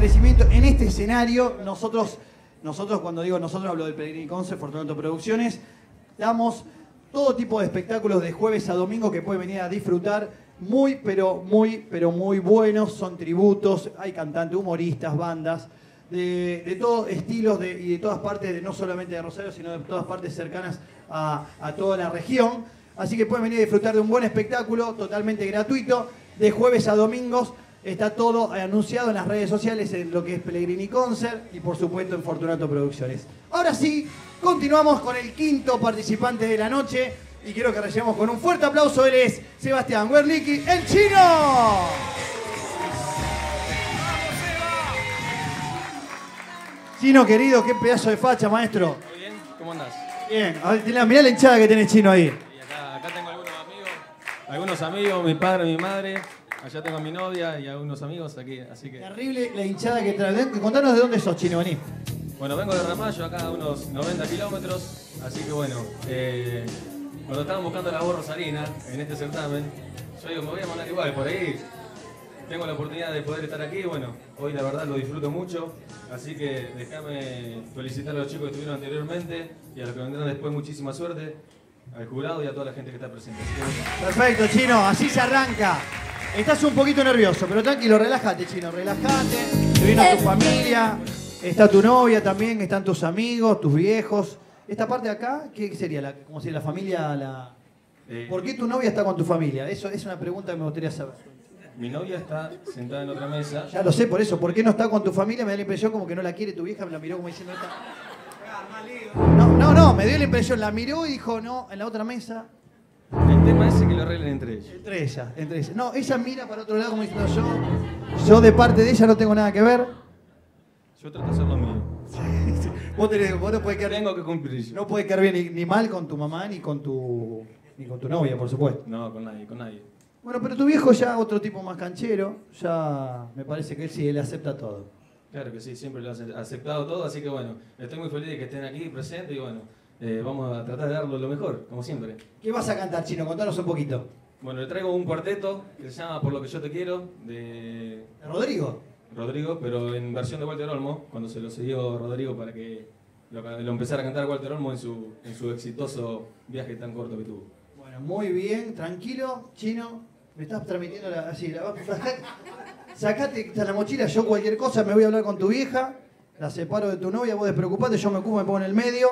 establecimiento, en este escenario, nosotros cuando digo nosotros hablo del Pellegrini Concert, Fortunato Producciones, damos todo tipo de espectáculos de jueves a domingo que pueden venir a disfrutar, muy buenos, son tributos, hay cantantes, humoristas, bandas, de todos estilos y de todas partes, no solamente de Rosario, sino de todas partes cercanas a toda la región. Así que pueden venir a disfrutar de un buen espectáculo totalmente gratuito, de jueves a domingos. Está todo anunciado en las redes sociales en lo que es Pellegrini Concert y por supuesto en Fortunato Producciones. Ahora sí, continuamos con el quinto participante de la noche y quiero que recibamos con un fuerte aplauso. Él es Sebastián Werlicki, el Chino. Chino querido, qué pedazo de facha, maestro. Muy bien, ¿cómo andás? Bien, a ver, mirá la hinchada que tenés, Chino, ahí. Y acá tengo algunos amigos, mi padre, mi madre. Allá tengo a mi novia y algunos amigos aquí, así que... Terrible la hinchada que trae. Contanos de dónde sos, Chino, vení. Bueno, vengo de Ramallo, acá a unos 90 kilómetros, así que bueno, cuando estaban buscando la voz rosarina en este certamen, yo digo, me voy a mandar igual, por ahí tengo la oportunidad de poder estar aquí, bueno, hoy la verdad lo disfruto mucho, así que déjame felicitar a los chicos que estuvieron anteriormente y a los que vendrán después muchísima suerte, al jurado y a toda la gente que está presente. Perfecto, Chino, así se arranca. Estás un poquito nervioso, pero tranquilo, relájate, Chino, relájate. Te vino tu familia, está tu novia también, están tus amigos, tus viejos. Esta parte de acá, ¿qué sería? ¿Cómo sería la familia? ¿Por qué tu novia está con tu familia? Eso es una pregunta que me gustaría saber. Mi novia está sentada en otra mesa. Ya lo sé, por eso. ¿Por qué no está con tu familia? Me da la impresión como que no la quiere tu vieja, me la miró como diciendo... No, me dio la impresión, la miró y dijo, no, en la otra mesa... El tema ese que lo arreglen entre ellos. Entre ellas. No, ella mira para otro lado como diciendo yo de parte de ella no tengo nada que ver. Yo trato de hacer lo mío. Vos no podés quedar, tengo que cumplir. No podés quedar bien ni mal con tu mamá ni con tu novia, por supuesto. No, con nadie. Bueno, pero tu viejo ya otro tipo más canchero, ya me parece que él sí, él acepta todo. Claro que sí, siempre lo ha aceptado todo, así que bueno, estoy muy feliz de que estén aquí presentes y bueno, vamos a tratar de darlo lo mejor, como siempre. ¿Qué vas a cantar, Chino? Contanos un poquito. Bueno, le traigo un cuarteto que se llama Por lo que yo te quiero, de... ¿Rodrigo? Pero en versión de Walter Olmo, cuando se lo cedió Rodrigo para que lo empezara a cantar Walter Olmo en su exitoso viaje tan corto que tuvo. Bueno, muy bien, tranquilo, Chino. Me estás transmitiendo sacate la mochila, yo cualquier cosa me voy a hablar con tu vieja, la separo de tu novia, vos despreocupate, yo me ocupo, me pongo en el medio.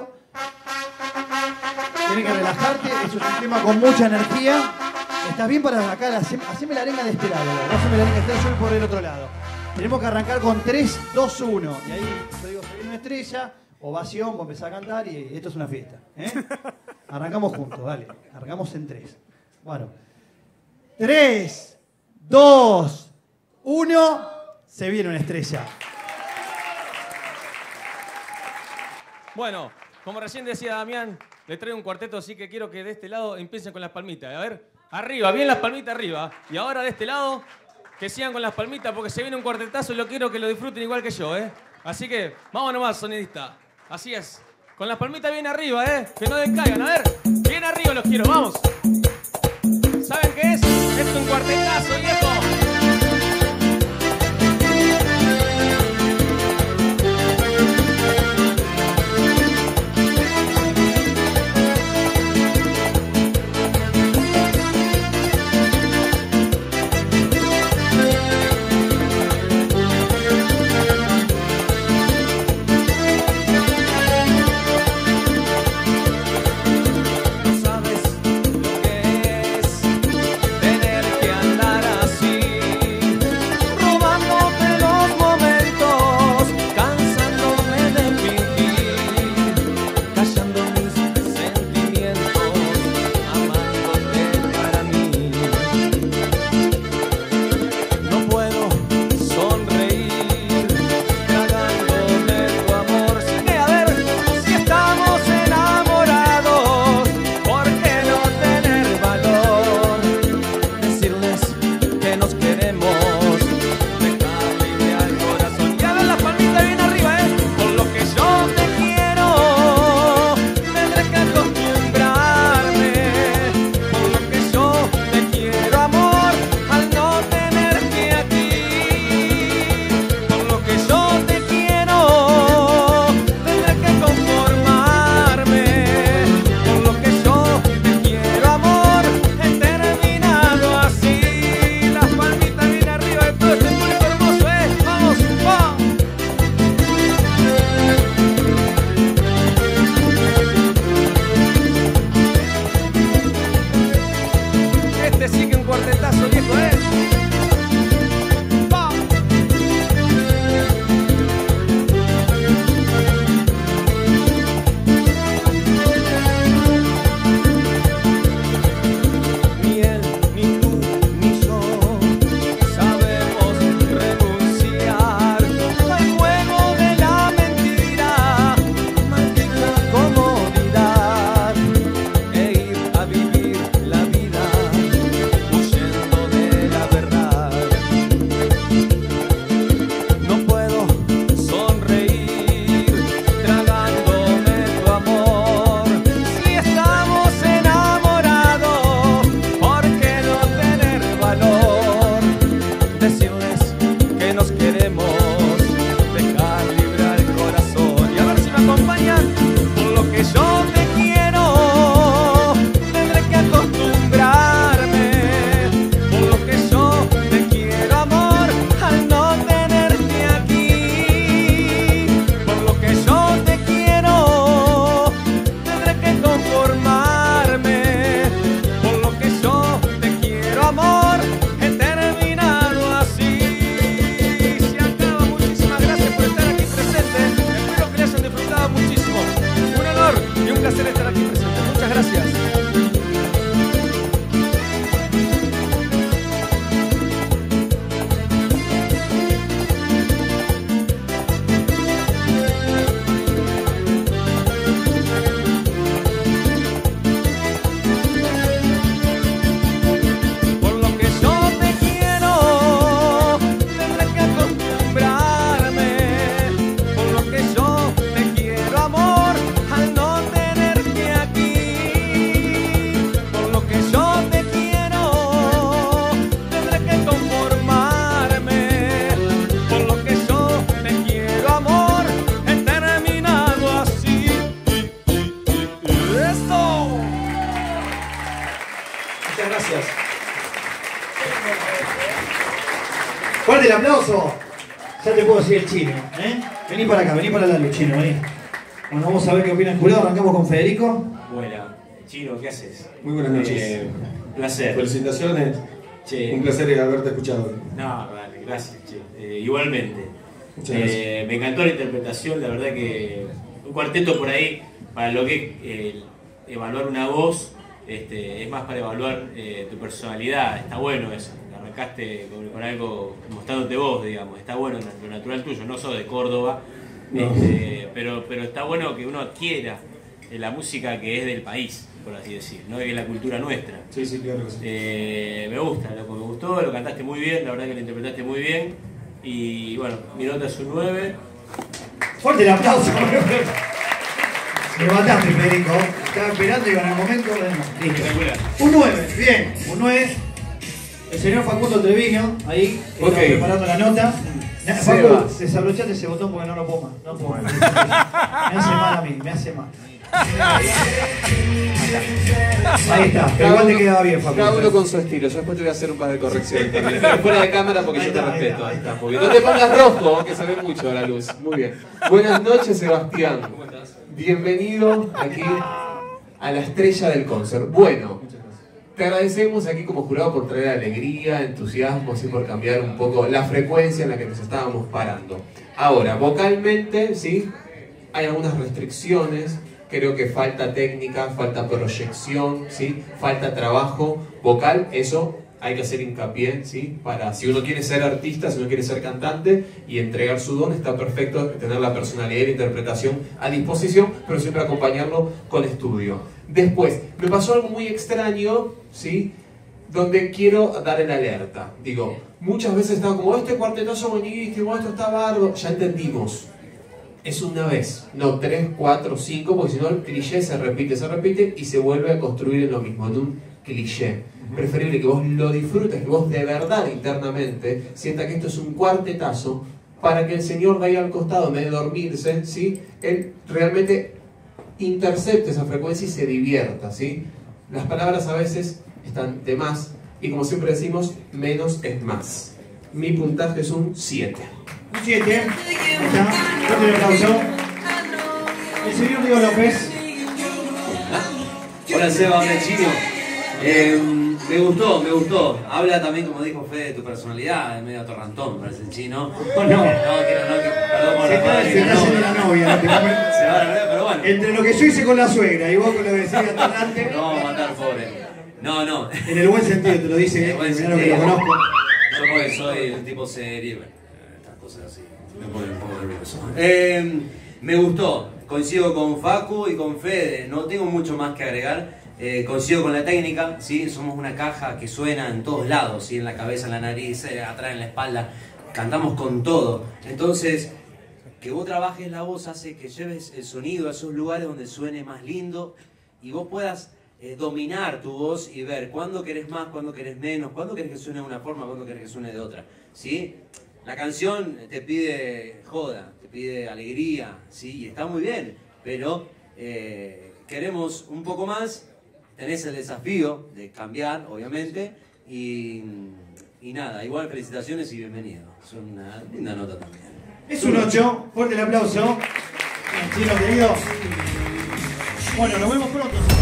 Tenés que relajarte, es un tema con mucha energía. ¿Estás bien para acá? Haceme la arenga de este lado, vos haceme la arenga de este lado, yo voy por el otro lado. Tenemos que arrancar con 3, 2, 1. Y ahí yo digo, se viene una estrella, ovación, vos empezás a cantar y esto es una fiesta. Arrancamos juntos, dale. Arrancamos en 3. Bueno. 3, 2, 1. Se viene una estrella. Bueno, como recién decía Damián, le traigo un cuarteto, así que quiero que de este lado empiecen con las palmitas. A ver, arriba, bien las palmitas arriba. Y ahora de este lado, que sigan con las palmitas porque se viene un cuartetazo y lo quiero que lo disfruten igual que yo, ¿eh? Así que, vamos nomás, sonidista. Así es. Con las palmitas bien arriba, ¿eh? Que no descaigan. A ver, bien arriba los quiero, vamos. ¿Saben qué es? Es un cuartetazo, viejo. Tener que andar así. Ya te puedo decir el chino, ¿eh? Vení para acá, vení para la luz, chino, vení. Bueno, vamos a ver qué opina el jurado. Arrancamos con Federico. Buena. Chino, ¿qué haces? Muy buenas noches. Placer. Felicitaciones. Che. Un placer haberte escuchado. No, vale, gracias, che. Igualmente. Muchas gracias. Me encantó la interpretación, la verdad que un cuarteto por ahí, para lo que evaluar una voz, es más para evaluar tu personalidad. Está bueno eso. Arrancaste con algo mostrándote vos, digamos. Está bueno lo natural tuyo. No sos de Córdoba, No. pero está bueno que uno adquiera la música que es del país, por así decir, no que es la cultura nuestra. Sí, sí, claro que sí. Me gusta, loco, me gustó, lo cantaste muy bien, la verdad que lo interpretaste muy bien. Y bueno, mi nota es un 9. Fuerte el aplauso. Me mataste, Federico. Estaba esperando y en el momento. Listo. Espectacular. Un 9, bien, un 9. El señor Facundo Treviño, ahí, está Ok. preparando la nota. Sebas. Facu, desabrochate ese botón porque no lo puedo más. No puedo más. Me hace mal a mí, me hace mal. Ahí está, pero igual te quedaba bien, Facu. Cada uno con su estilo. Yo después te voy a hacer un par de correcciones también. Pero fuera de cámara porque Ahí yo te está, ahí respeto. está, ahí está. Muy bien. No te pongas rojo, que se ve mucho la luz. Muy bien. Buenas noches, Sebastián. Bienvenido aquí a la estrella del concert. Bueno, te agradecemos aquí como jurado por traer alegría, entusiasmo, así por cambiar un poco la frecuencia en la que nos estábamos parando. Ahora, vocalmente, ¿sí? Hay algunas restricciones. Creo que falta técnica, falta proyección, ¿sí? Falta trabajo vocal. Eso hay que hacer hincapié, ¿sí? Para, si uno quiere ser artista, si uno quiere ser cantante y entregar su don, está perfecto tener la personalidad y la interpretación a disposición, pero siempre acompañarlo con estudio. Después, me pasó algo muy extraño, ¿sí? Donde quiero dar el alerta. Digo, muchas veces estaba como, este cuartetazo buenísimo, esto está bardo. Ya entendimos. Es una vez, no 3, 4, 5, porque si no el cliché se repite y se vuelve a construir en lo mismo, en un cliché. Preferible que vos lo disfrutes, que vos de verdad internamente sienta que esto es un cuartetazo, para que el señor de ahí al costado, en vez de dormirse, ¿sí? Él realmente intercepte esa frecuencia y se divierta, ¿sí? Las palabras a veces están de más, y como siempre decimos, menos es más. Mi puntaje es un 7. Un 7. Ahí está. Fuerte el aplauso. El señor Diego López. Hola Seba, hola Chino. Me gustó. Habla también, como dijo Fede, de tu personalidad, es medio atorrantón, parece el Chino. No. Perdón por Se la está padre, no. haciendo la novia. ¿No? Se va a la pero bueno. Entre lo que yo hice con la suegra y vos con lo que decías adelante. No vamos a matar, pobre. No. En el buen sentido te lo dice, En el buen mirá lo que sentido. lo conozco. Yo porque soy un tipo serio, bueno, estas cosas así, me ponen un poco nervioso. Me gustó, coincido con Facu y con Fede, no tengo mucho más que agregar. Coincido con la técnica, ¿sí? Somos una caja que suena en todos lados, ¿sí? En la cabeza, en la nariz, atrás, en la espalda, cantamos con todo. Entonces, que vos trabajes la voz hace que lleves el sonido a esos lugares donde suene más lindo y vos puedas dominar tu voz y ver cuándo querés más, cuándo querés menos, cuándo querés que suene de una forma, cuándo querés que suene de otra, ¿sí? La canción te pide joda, te pide alegría, ¿sí? Y está muy bien, pero queremos un poco más, tenés el desafío de cambiar, obviamente, y nada, igual felicitaciones y bienvenido. Es una linda nota también. Es un 8. Fuerte el aplauso. Chino querido. Bueno, nos vemos pronto.